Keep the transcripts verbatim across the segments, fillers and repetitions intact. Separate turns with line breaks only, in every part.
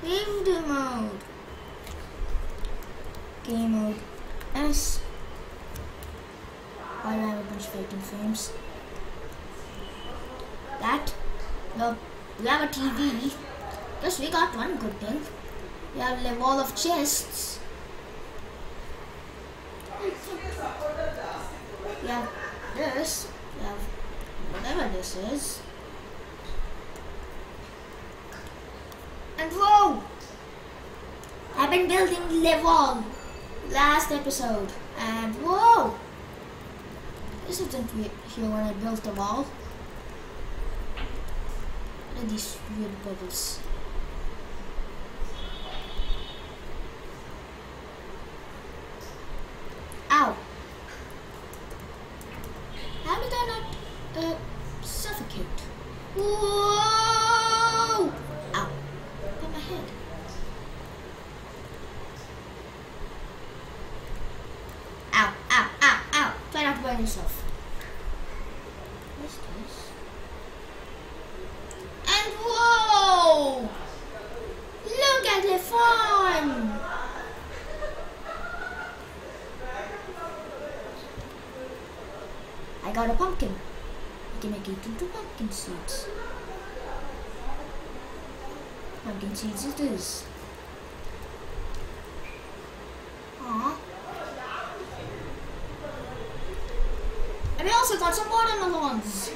Game mode. Game mode S. Why do I have a bunch of eighteen frames? That. No, we have a T V. Guess we got one good thing. We have a wall of chests. We have this. We have whatever this is. And whoa! I've been building the wall last episode. And whoa! This isn't here when I built the wall. Look at these weird bubbles. Ow! How did I not uh, suffocate? Whoa! Ow! Got my head. Ow! Ow! Ow! Ow! Try not to burn yourself. What's this? And whoa! Look at the farm! I got a pumpkin. I can make it into pumpkin seeds. Pumpkin seeds it is. Aww. And I also got some watermelons.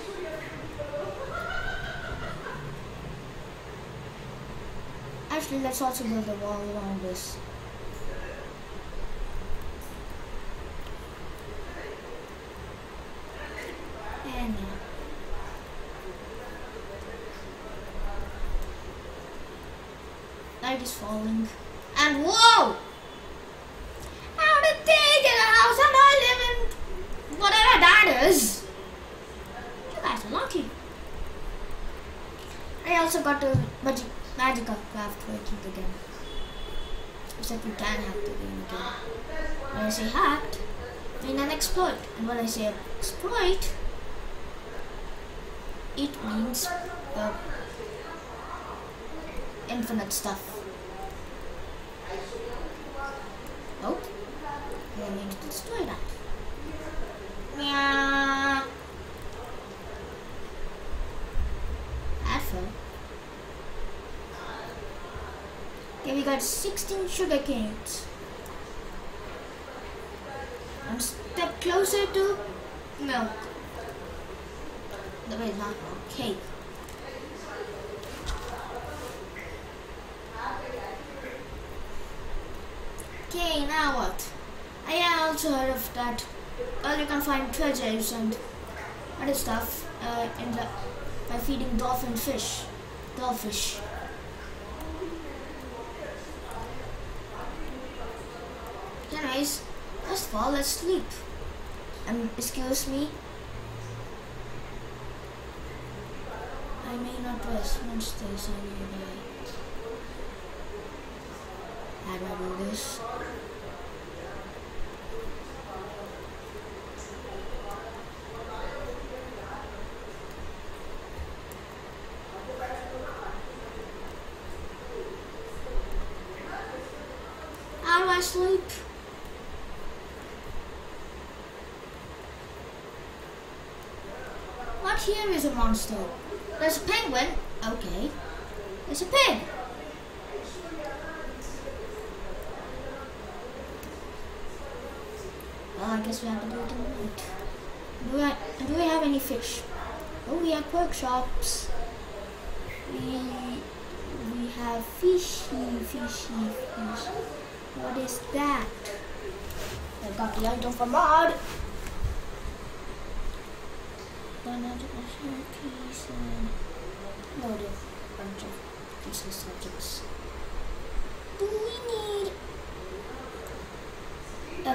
Actually, let's also build a wall around this. And uh, night is falling. And whoa! How did they get a house and I live in whatever that is? You guys are lucky. I also got a magic magical craft working again. Except we can hack the game again. When I say hacked, I mean an exploit. And when I say exploit, it means uh, infinite stuff. Oh, and I need to destroy that. Meow. That fell. Okay, we got sixteen sugar canes. One step closer to milk. Wait, not milk, cake. Okay, now what? I also heard of that. Well, you can find treasures and other stuff uh, in the, by feeding dolphin fish. Dollfish. Anyways, let's fall asleep. Um, excuse me. I may not rest once there's a new day. How do I do this? How do I sleep? What here is a monster? There's a penguin. Okay. There's a pig. Well, I guess we have to do it in the night. Do I, do we have any fish? Oh, we have pork chops. We, we have fishy, fishy, fish. What is that? I got the item from Mod. Piece and load of bunch of useless subjects. Do we need a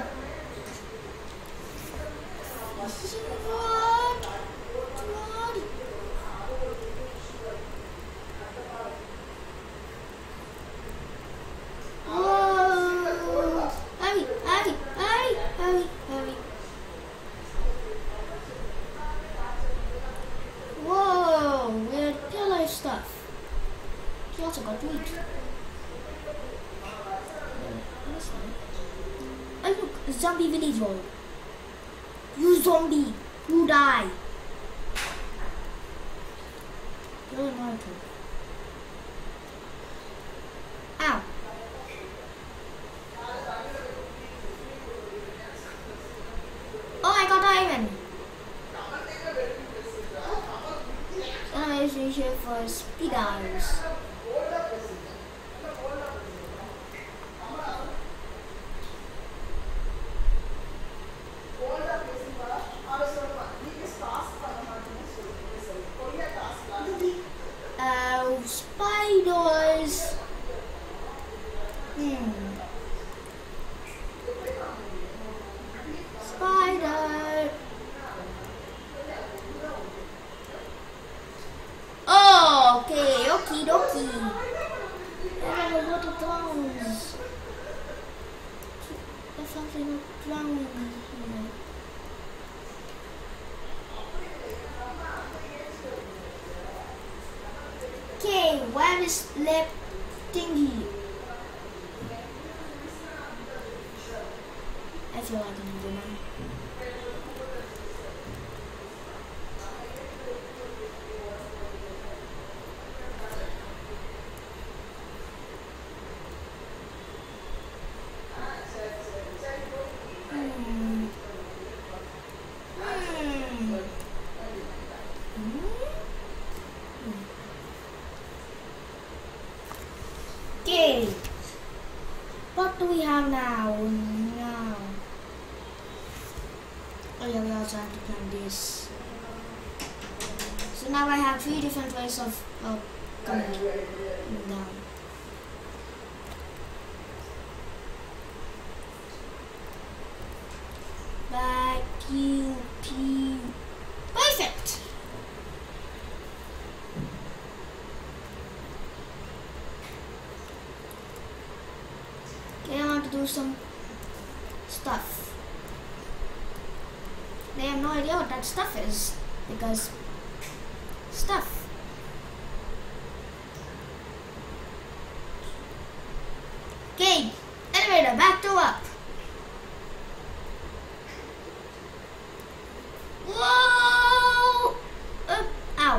fishing rod? Rod? Oh! Hurry! Hurry! Hurry! Hurry! Hurry! Whoa, weird pillar stuff. He also got meat. zombie village wall. You zombie, you die. You're not. Ow. Oh, I got iron. So I'm here for speed hours. Uh, spiders. Hmm. Spider. Oh, okay, okie dokie. I have a lot of drones. There's something wrong with me here. Okay, where is lab thingy? I feel like I'm a woman. Hmm. Hmm. Hmm. Okay. What do we have now? Now. Oh yeah, we also have to plan this. So now I have three different ways of uh, coming down. Back, pew, pew. Perfect! Okay, I want to do some stuff. They have no idea what that stuff is because stuff. Okay, elevator back to up. Whoa! Up, ow.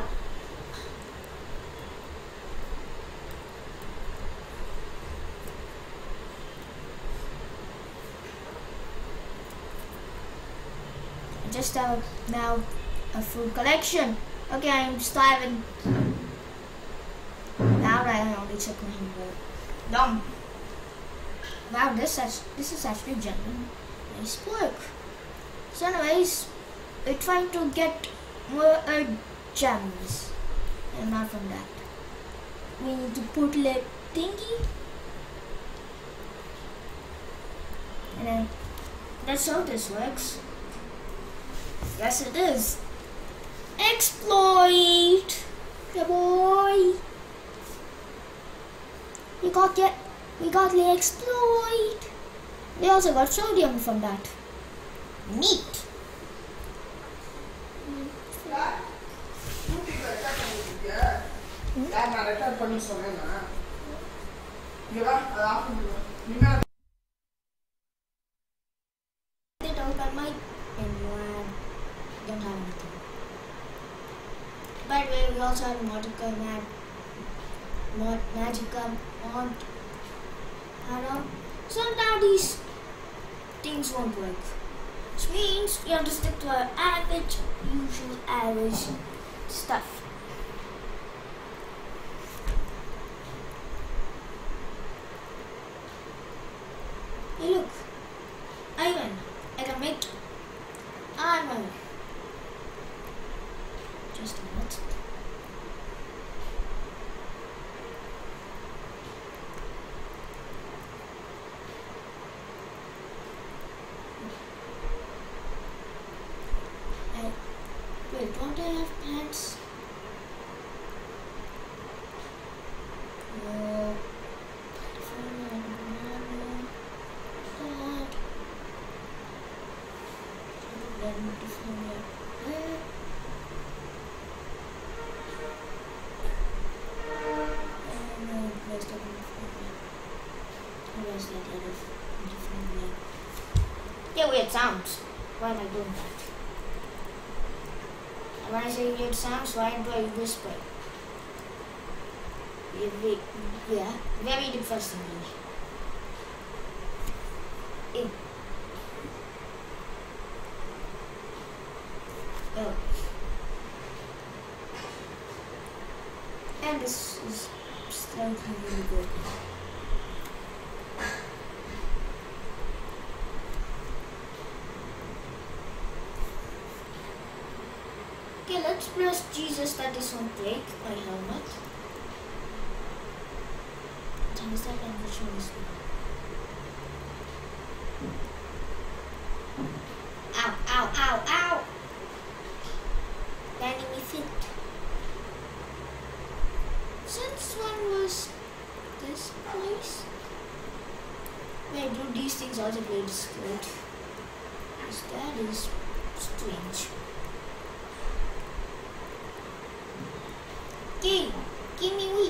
I just have now a food collection. Okay, I'm starving. Now I only took my homework. Dumb. Wow, this is this is actually genuine nice work. So anyways, we're trying to get more uh, gems. And not from that. We need to put like thingy. And then that's how this works. Yes it is. Exploit! Yeah boy! We got it. We got the exploit. We also got sodium from that. Neat. They don't got my anyone. Don't have anything. By the way, we also have a magical mag mod magical mod arrow. So now these things won't work. Which means we have to stick to our average, usual average stuff. Hey look, iron. I can make armor. Just a minute. I, wait, don't I have pants? No. Yeah, weird sounds. Why am I doing that? And when I say weird sounds, why do I whisper? Yeah, yeah. Very depressing. Eh. Oh. And this is still really good. Okay, let's press Jesus that is on break my helmet. Is that and which one is it? Ow, ow, ow, ow! Landing me feet. Since when was this place? Wait, do these things also play this good? Because that is strange. Okay, give me weak.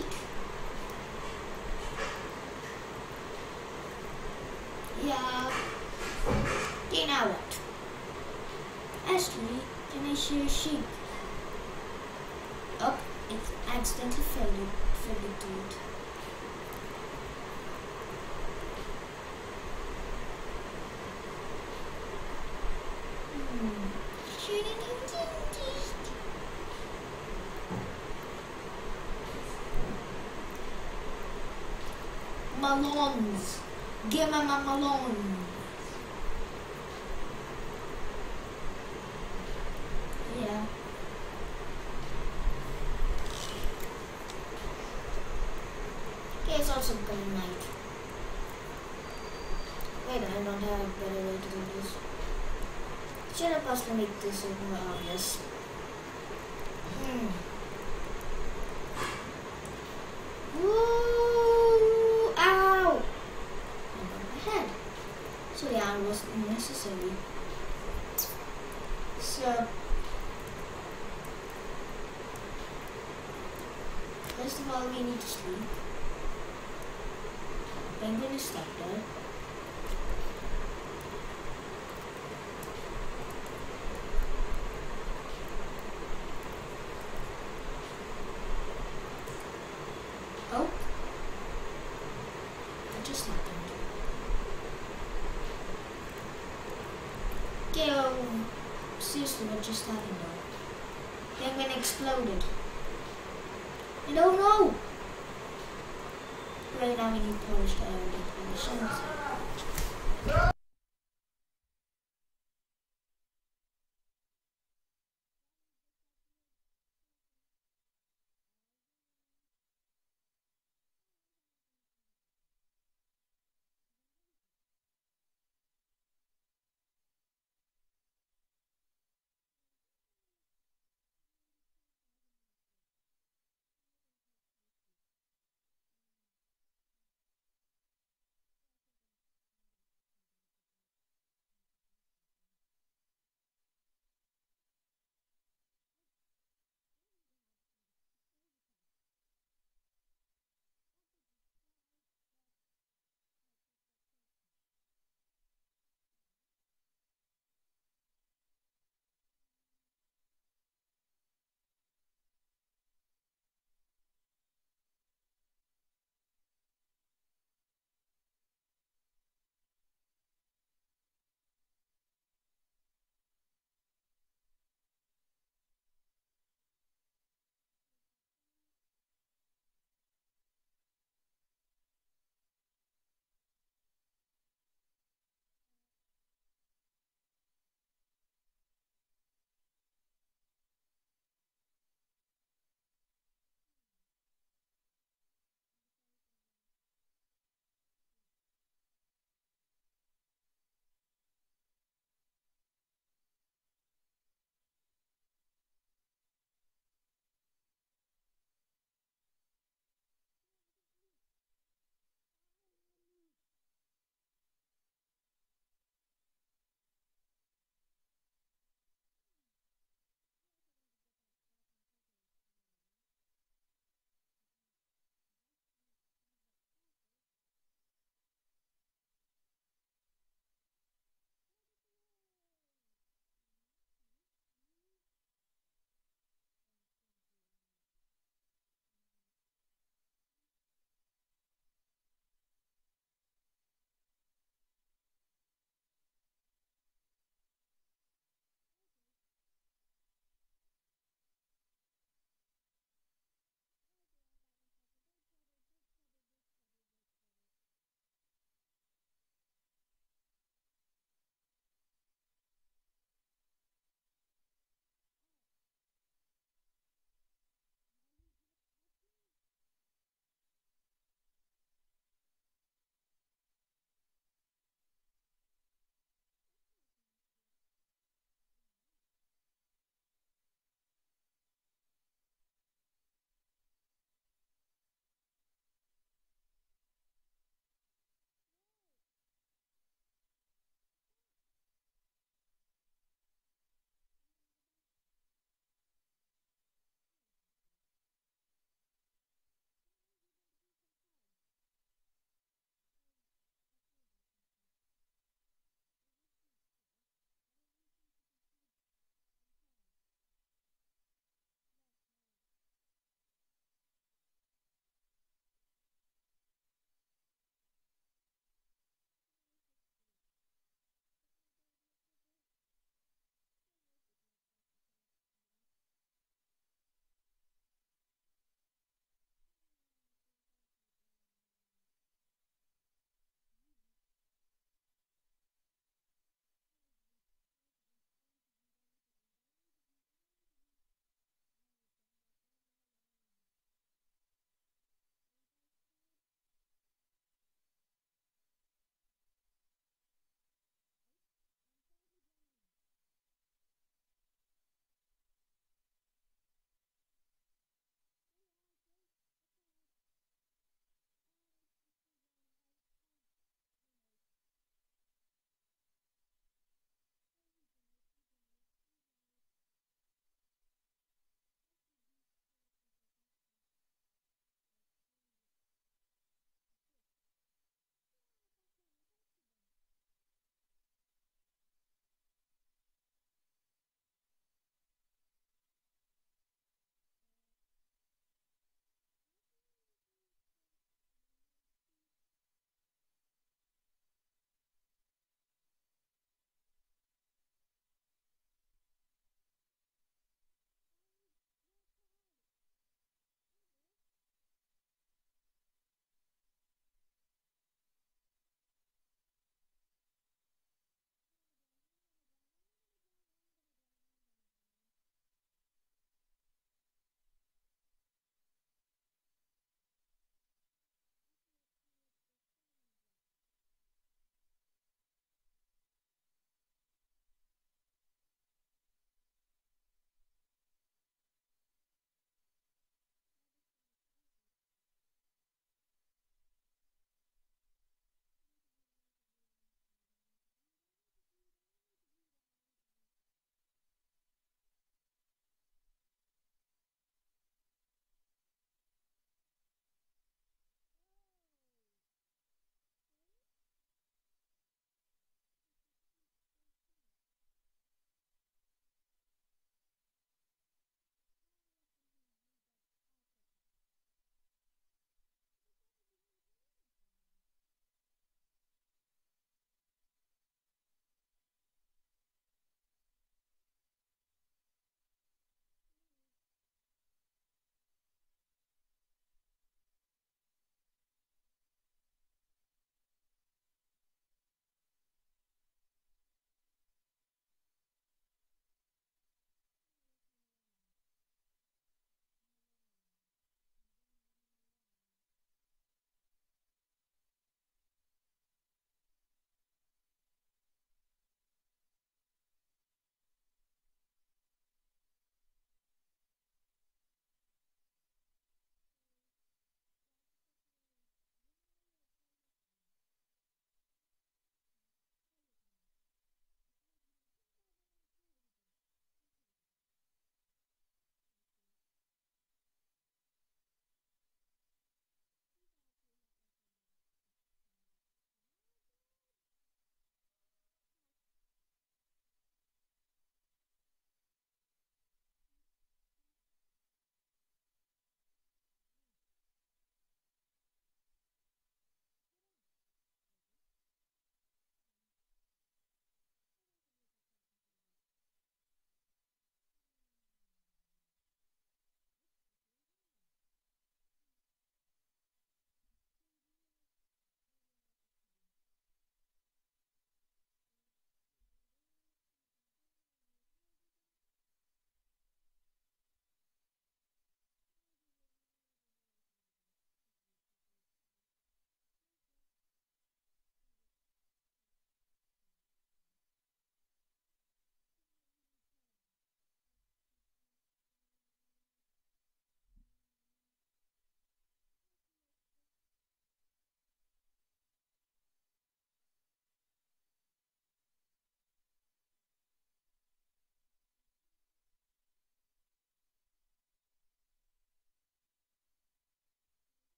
Yeah. Okay, now what? Actually, can I share a sheep? Oh, it accidentally fell it, fell into it. Hmm. Malons. Give me my Malone. Yeah. Okay, it's also becoming night. Wait, I don't have a better way to do this. Should I possibly make this more obvious? Hmm. Ooh, ow! I got my head. So yeah, it was unnecessary. So first of all, we need to sleep. Penguin is stuck there. Oh, that just happened. Okay, um, seriously, what just happened though? Penguin exploded. I don't know! Right now we need polished iron and polished.